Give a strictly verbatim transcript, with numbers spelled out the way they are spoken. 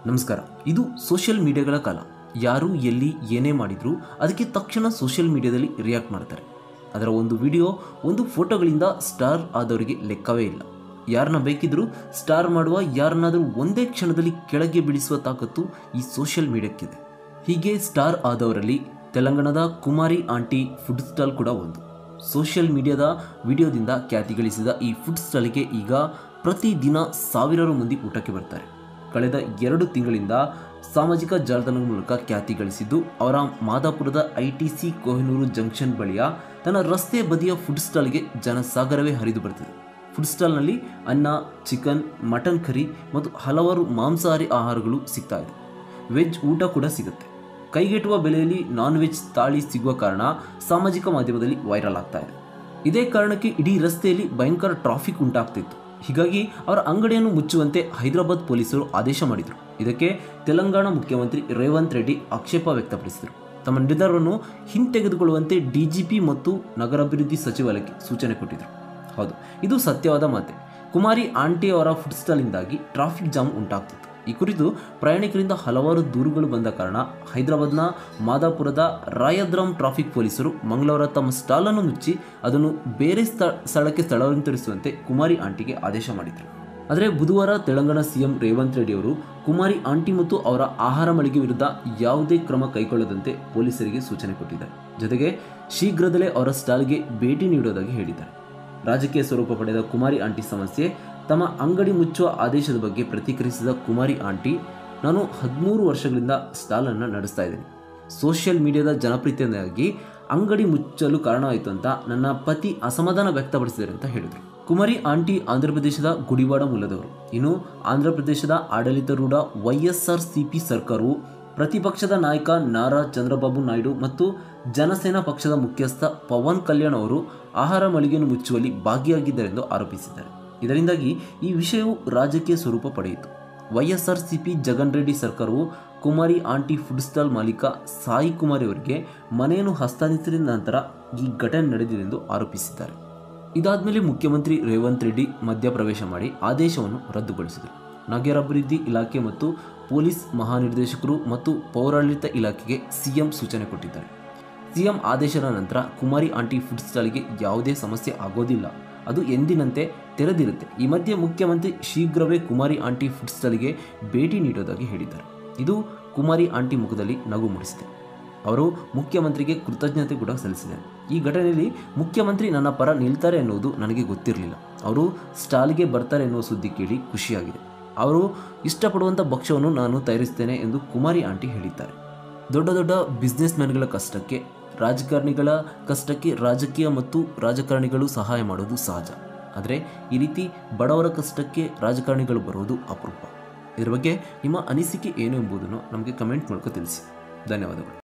ನಮಸ್ಕಾರ. ಇದು ಸೋಷಿಯಲ್ ಮೀಡಿಯಾಗಳ ಕಾಲ. ಯಾರು ಎಲ್ಲಿ ಏನೇ ಮಾಡಿದರೂ ಅದಕ್ಕೆ ತಕ್ಷಣ ಸೋಷಿಯಲ್ ಮೀಡಿಯಾದಲ್ಲಿ ರಿಯಾಕ್ಟ್ ಮಾಡ್ತಾರೆ. ಅದರ ಒಂದು ವಿಡಿಯೋ, ಒಂದು ಫೋಟೋಗಳಿಂದ ಸ್ಟಾರ್ ಆದವರಿಗೆ ಲೆಕ್ಕವೇ ಇಲ್ಲ. ಯಾರನ್ನ ಬೇಕಿದ್ರೂ ಸ್ಟಾರ್ ಮಾಡುವ, ಯಾರನ್ನಾದರೂ ಒಂದೇ ಕ್ಷಣದಲ್ಲಿ ಕೆಳಗೆ ಬೀಳಿಸುವ ತಾಕತ್ತು ಈ ಸೋಷಿಯಲ್ ಮೀಡಿಯಾಕ್ಕಿದೆ. ಹೀಗೆ ಸ್ಟಾರ್ ಆದವರಲ್ಲಿ ತೆಲಂಗಾಣದ ಕುಮಾರಿ ಆಂಟಿ ಫುಡ್ ಸ್ಟಾಲ್ ಕೂಡ ಒಂದು. ಸೋಷಿಯಲ್ ಮೀಡಿಯಾದ ವಿಡಿಯೋದಿಂದ ಖ್ಯಾತಿ ಗಳಿಸಿದ ಈ ಫುಡ್ ಸ್ಟಾಲ್ಗೆ ಈಗ ಪ್ರತಿದಿನ ಸಾವಿರಾರು ಮಂದಿ ಊಟಕ್ಕೆ ಬರ್ತಾರೆ. ಕಳೆದ ಎರಡು ತಿಂಗಳಿಂದ ಸಾಮಾಜಿಕ ಜಾಲತಾಣಗಳ ಮೂಲಕ ಖ್ಯಾತಿ ಗಳಿಸಿದ್ದು ಅವರ ಮಾದಾಪುರದ I T C Kohinoor junction ಬಳಿಯ ತನ್ನ ರಸ್ತೆ ಬದಿಯ ಫುಡ್ ಸ್ಟಾಲ್ಗೆ ಜನಸಾಗರವೇ ಹರಿದು ಬರ್ತಿದೆ. ಫುಡ್ ಸ್ಟಾಲ್ನಲ್ಲಿ ಅನ್ನ, ಚಿಕನ್, ಮಟನ್ ಕರಿ ಮತ್ತು ಹಲವಾರು ಮಾಂಸಾಹಾರಿ ಆಹಾರಗಳು ಸಿಗ್ತಾ ಇದೆ. ವೆಜ್ ಊಟ ಕೂಡ ಸಿಗುತ್ತೆ. ಕೈಗೆಟುವ ಬೆಲೆಯಲ್ಲಿ ನಾನ್ ವೆಜ್ ತಾಳಿ ಸಿಗುವ ಕಾರಣ ಸಾಮಾಜಿಕ ಮಾಧ್ಯಮದಲ್ಲಿ ವೈರಲ್ ಆಗ್ತಾ ಇದೆ. ಇದೇ ಕಾರಣಕ್ಕೆ ಇಡೀ ರಸ್ತೆಯಲ್ಲಿ ಭಯಂಕರ ಟ್ರಾಫಿಕ್ ಉಂಟಾಗ್ತಿತ್ತು. ಹೀಗಾಗಿ ಅವರ ಅಂಗಡಿಯನ್ನು ಮುಚ್ಚುವಂತೆ ಹೈದರಾಬಾದ್ ಪೊಲೀಸರು ಆದೇಶ ಮಾಡಿದರು. ಇದಕ್ಕೆ ತೆಲಂಗಾಣ ಮುಖ್ಯಮಂತ್ರಿ ರೇವಂತ್ ರೆಡ್ಡಿ ಆಕ್ಷೇಪ ವ್ಯಕ್ತಪಡಿಸಿದರು. ತಮ್ಮ ನಿರ್ಧಾರವನ್ನು ಹಿಂತೆಗೆದುಕೊಳ್ಳುವಂತೆ ಡಿಜಿಪಿ ಮತ್ತು ನಗರಾಭಿವೃದ್ಧಿ ಸಚಿವಾಲಯಕ್ಕೆ ಸೂಚನೆ ಕೊಟ್ಟಿದ್ದರು. ಹೌದು, ಇದು ಸತ್ಯವಾದ ಮಾತೆ. ಕುಮಾರಿ ಆಂಟಿ ಅವರ ಫುಡ್ ಸ್ಟಾಲ್ನಿಂದಾಗಿ ಟ್ರಾಫಿಕ್ ಜಾಮ್ ಉಂಟಾಗ್ತಿತ್ತು. ಈ ಕುರಿತು ಪ್ರಯಾಣಿಕರಿಂದ ಹಲವಾರು ದೂರುಗಳು ಬಂದ ಕಾರಣ ಹೈದರಾಬಾದ್ನ ಮಾದಾಪುರದ ರಾಯದ್ರಾಮ್ ಟ್ರಾಫಿಕ್ ಪೊಲೀಸರು ಮಂಗಳವಾರ ತಮ್ಮ ಸ್ಟಾಲನ್ನು ಮುಚ್ಚಿ ಅದನ್ನು ಬೇರೆ ಸ್ಥಳಕ್ಕೆ ಸ್ಥಳಾಂತರಿಸುವಂತೆ ಕುಮಾರಿ ಆಂಟಿಗೆ ಆದೇಶ ಮಾಡಿದರು. ಆದರೆ ಬುಧವಾರ ತೆಲಂಗಾಣ ಸಿಎಂ ರೇವಂತ್ ರೆಡ್ಡಿ ಅವರು ಕುಮಾರಿ ಆಂಟಿ ಮತ್ತು ಅವರ ಆಹಾರ ಮಳಿಗೆ ವಿರುದ್ಧ ಯಾವುದೇ ಕ್ರಮ ಕೈಗೊಳ್ಳದಂತೆ ಪೊಲೀಸರಿಗೆ ಸೂಚನೆ ಕೊಟ್ಟಿದ್ದಾರೆ. ಜೊತೆಗೆ ಶೀಘ್ರದಲ್ಲೇ ಅವರ ಸ್ಟಾಲ್ಗೆ ಭೇಟಿ ನೀಡುವುದಾಗಿ ಹೇಳಿದ್ದಾರೆ. ರಾಜಕೀಯ ಸ್ವರೂಪ ಪಡೆದ ಕುಮಾರಿ ಆಂಟಿ ಸಮಸ್ಯೆ. ತಮ್ಮ ಅಂಗಡಿ ಮುಚ್ಚುವ ಆದೇಶದ ಬಗ್ಗೆ ಪ್ರತಿಕ್ರಿಯಿಸಿದ ಕುಮಾರಿ ಆಂಟಿ, ನಾನು ಹದಿಮೂರು ವರ್ಷಗಳಿಂದ ಸ್ಟಾಲನ್ನು ನಡೆಸ್ತಾ ಇದ್ದೇನೆ. ಸೋಷಿಯಲ್ ಮೀಡಿಯಾದ ಜನಪ್ರಿಯತೆಯಿಂದಾಗಿ ಅಂಗಡಿ ಮುಚ್ಚಲು ಕಾರಣವಾಯಿತು ಅಂತ ನನ್ನ ಪತಿ ಅಸಮಾಧಾನ ವ್ಯಕ್ತಪಡಿಸಿದ್ದಾರೆ ಅಂತ ಹೇಳಿದರು. ಕುಮಾರಿ ಆಂಟಿ ಆಂಧ್ರಪ್ರದೇಶದ ಗುಡಿವಾಡ ಮೂಲದವರು. ಇನ್ನು ಆಂಧ್ರಪ್ರದೇಶದ ಆಡಳಿತಾರೂಢ Y S R C P ಸರ್ಕಾರವು ಪ್ರತಿಪಕ್ಷದ ನಾಯಕ ನಾರಾ ಚಂದ್ರಬಾಬು ನಾಯ್ಡು ಮತ್ತು ಜನಸೇನಾ ಪಕ್ಷದ ಮುಖ್ಯಸ್ಥ ಪವನ್ ಕಲ್ಯಾಣ್ ಅವರು ಆಹಾರ ಮಳಿಗೆಯನ್ನು ಮುಚ್ಚುವಲ್ಲಿ ಭಾಗಿಯಾಗಿದ್ದಾರೆಂದು ಆರೋಪಿಸಿದ್ದಾರೆ. ಇದರಿಂದಾಗಿ ಈ ವಿಷಯವು ರಾಜಕೀಯ ಸ್ವರೂಪ ಪಡೆಯಿತು. Y S R C P Jagan Reddy ಸರ್ಕಾರವು ಕುಮಾರಿ ಆಂಟಿ ಫುಡ್ ಸ್ಟಾಲ್ ಮಾಲೀಕ ಸಾಯಿ ಕುಮಾರಿ ಅವರಿಗೆ ಮನೆಯನ್ನು ಹಸ್ತಾಂತರಿಸಿದ ನಂತರ ಈ ಘಟನೆ ನಡೆದಿದೆ ಎಂದು ಆರೋಪಿಸಿದ್ದಾರೆ. ಇದಾದ ಮುಖ್ಯಮಂತ್ರಿ ರೇವಂತ್ ರೆಡ್ಡಿ ಮಧ್ಯಪ್ರವೇಶ ಮಾಡಿ ಆದೇಶವನ್ನು ರದ್ದುಗೊಳಿಸಿದರು. ನಗರಾಭಿವೃದ್ಧಿ ಇಲಾಖೆ ಮತ್ತು ಪೊಲೀಸ್ ಮಹಾನಿರ್ದೇಶಕರು ಮತ್ತು ಪೌರಾಡಳಿತ ಇಲಾಖೆಗೆ ಸಿಎಂ ಸೂಚನೆ ಕೊಟ್ಟಿದ್ದಾರೆ. ಸಿಎಂ ಆದೇಶದ ನಂತರ ಕುಮಾರಿ ಆಂಟಿ ಫುಡ್ ಸ್ಟಾಲ್ಗೆ ಯಾವುದೇ ಸಮಸ್ಯೆ ಆಗೋದಿಲ್ಲ, ಅದು ಎಂದಿನಂತೆ ತೆರೆದಿರುತ್ತೆ. ಈ ಮಧ್ಯೆ ಮುಖ್ಯಮಂತ್ರಿ ಶೀಘ್ರವೇ ಕುಮಾರಿ ಆಂಟಿ ಫುಡ್ ಸ್ಟಾಲ್ಗೆ ಭೇಟಿ ನೀಡುವುದಾಗಿ ಹೇಳಿದ್ದಾರೆ. ಇದು ಕುಮಾರಿ ಆಂಟಿ ಮುಖದಲ್ಲಿ ನಗು ಮೂಡಿಸಿದೆ. ಅವರು ಮುಖ್ಯಮಂತ್ರಿಗೆ ಕೃತಜ್ಞತೆ ಕೂಡ ಸಲ್ಲಿಸಿದ್ದಾರೆ. ಈ ಘಟನೆಯಲ್ಲಿ ಮುಖ್ಯಮಂತ್ರಿ ನನ್ನ ಪರ ನಿಲ್ತಾರೆ ಎನ್ನುವುದು ನನಗೆ ಗೊತ್ತಿರಲಿಲ್ಲ. ಅವರು ಸ್ಟಾಲ್ಗೆ ಬರ್ತಾರೆ ಎನ್ನುವ ಸುದ್ದಿ ಕೇಳಿ ಖುಷಿಯಾಗಿದೆ. ಅವರು ಇಷ್ಟಪಡುವಂಥ ಭಕ್ಷ್ಯವನ್ನು ನಾನು ತಯಾರಿಸ್ತೇನೆ ಎಂದು ಕುಮಾರಿ ಆಂಟಿ ಹೇಳಿದ್ದಾರೆ. ದೊಡ್ಡ ದೊಡ್ಡ ಬಿಸ್ನೆಸ್ ಮ್ಯಾನ್ಗಳ ಕಷ್ಟಕ್ಕೆ, ರಾಜಕಾರಣಿಗಳ ಕಷ್ಟಕ್ಕೆ ರಾಜಕೀಯ ಮತ್ತು ರಾಜಕಾರಣಿಗಳು ಸಹಾಯ ಮಾಡೋದು ಸಹಜ. ಆದರೆ ಈ ರೀತಿ ಬಡವರ ಕಷ್ಟಕ್ಕೆ ರಾಜಕಾರಣಿಗಳು ಬರುವುದು ಅಪರೂಪ. ಇದರ ಬಗ್ಗೆ ನಿಮ್ಮ ಅನಿಸಿಕೆ ಏನು ಎಂಬುದನ್ನು ನಮಗೆ ಕಮೆಂಟ್ ಮೂಲಕ ತಿಳಿಸಿ. ಧನ್ಯವಾದಗಳು.